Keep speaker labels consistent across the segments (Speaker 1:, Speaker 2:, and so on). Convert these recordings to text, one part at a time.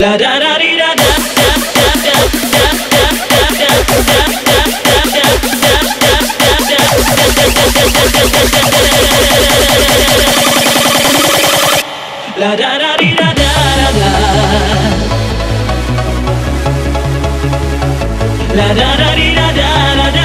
Speaker 1: La da da dee da da da da da da da da la da da dee da da da la da da dee da da da da.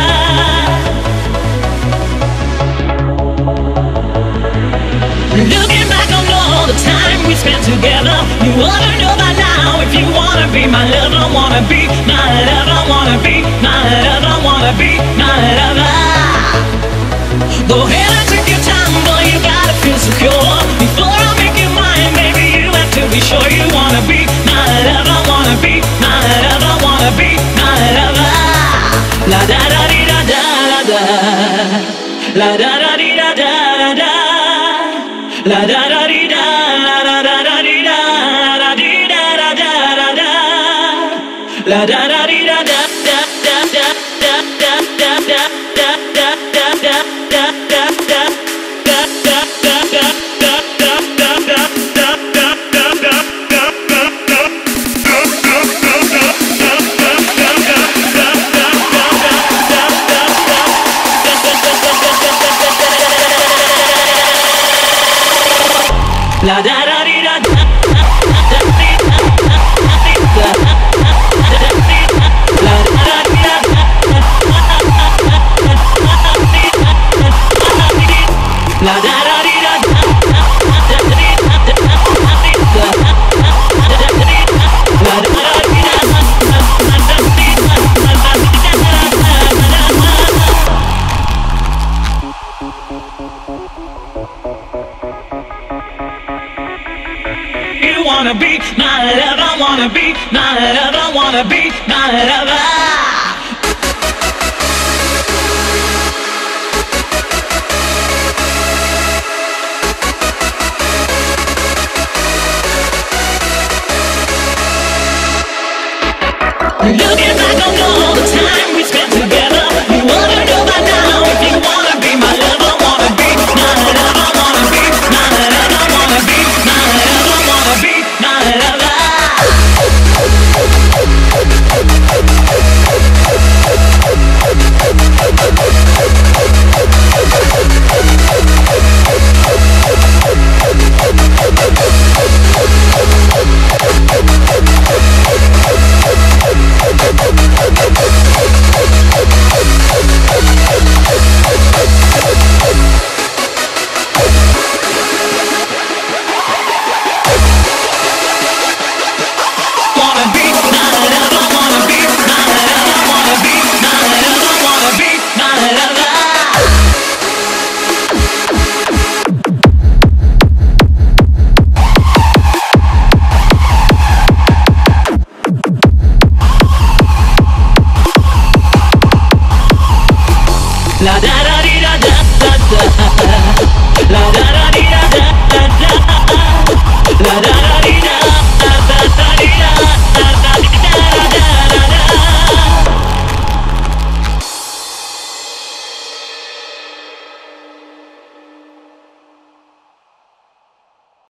Speaker 1: Looking back on all the time we spent together, you ought to know by now if you wanna be my lover, wanna be my lover, wanna be my lover, wanna be my lover. Go ahead and take your time, boy, you gotta feel secure. Before I make you mine, baby, you have to be sure you wanna be my lover, wanna be my lover, wanna be my lover. La da da dee da da da da, la da da dee da da da da, la da da dee da da da da dee da da dee da da da da da, la da da dee da da da da da da da da da da da da da da da. La da da dee da da la da da dee da you wanna be my lover, wanna be my lover, wanna be my lover. Looking back on all the time we spent together, you ought to know by now if you wanna be my lover, wanna be my lover, wanna be my lover, wanna be my lover, wanna be my lover. La da da dee da da da da, la da da dee da da da da, la da da dee da da da da dee da.